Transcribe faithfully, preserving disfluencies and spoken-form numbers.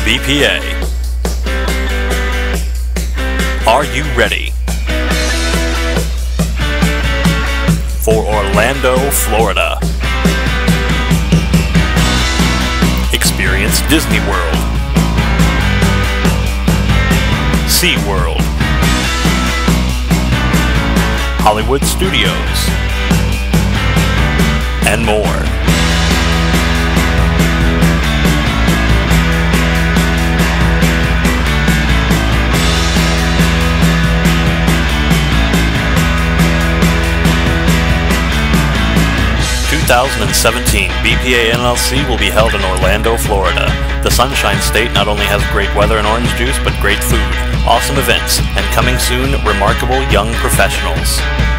B P A. Are you ready for Orlando, Florida? Experience Disney World, SeaWorld, Hollywood Studios, and more. twenty seventeen B P A N L C will be held in Orlando, Florida. The Sunshine State not only has great weather and orange juice, but great food, awesome events, and coming soon, remarkable young professionals.